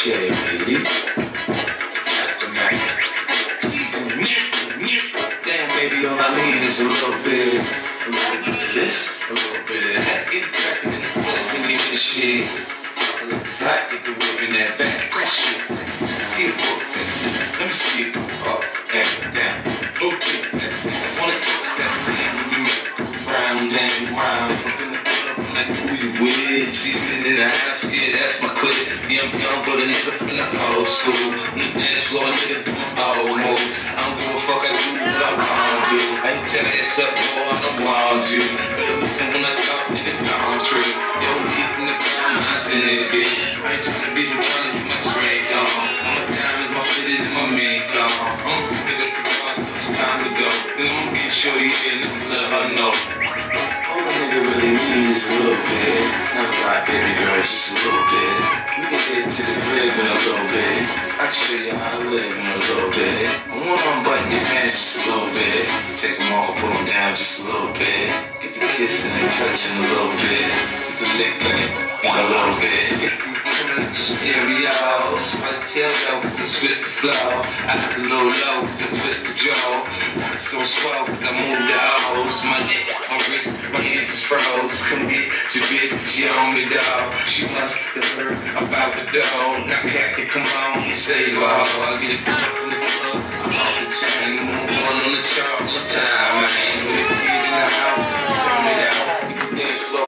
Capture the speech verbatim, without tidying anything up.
Okay, baby. Damn, baby, all I need is a little bit, a little bit of this, a little bit of that. Get it crackin' in the club and get this shit. Look, it's hot, get the whip in that back. That shit, get whoopin'. Let me see it go up and down. Okay, I wanna touch that thing when you make it go round and round. Up in the club, I'm like, who you with? Cheatin' in the house, yeah, that's my clique. Yeah, I'm young, but a nigga from the old school. On the dance floor, nigga doing old moves. I don't give a fuck, I do what I want to. I ain't tell ass up, boy, I don't want you. Better listen when I talk, nigga, down true. Yo, heat in the ground, eyes in this bitch. I ain't tryna be, I'm tryna get my drink on. All my diamonds, my fitted, and my mink on. I'ma pick up the car till it's time to go. Then I'ma get shorty here and I'ma let her know. All a nigga really needs is a little bit. Not a lot, baby girl, just a little bit. We can get to the crib in a little bit. I can show you how I live in a little bit. I wanna unbutton your pants just a little bit. Take them off, put them down just a little bit. Get the kissing and touching a little bit. Get the licking in a little bit. Just stereo, somebody tell yo, cause I switch the flow. I was a little low, cause I twist the jaw. So swell, cause I move the O's. My neck, my wrist, my hands is froze. Come get your bitch, cause she on me, dog. She must have heard about the dough. Now, Captain, come on, and save her. I get it in the club, I'm off the chain. I'm one on the chart all the time, man.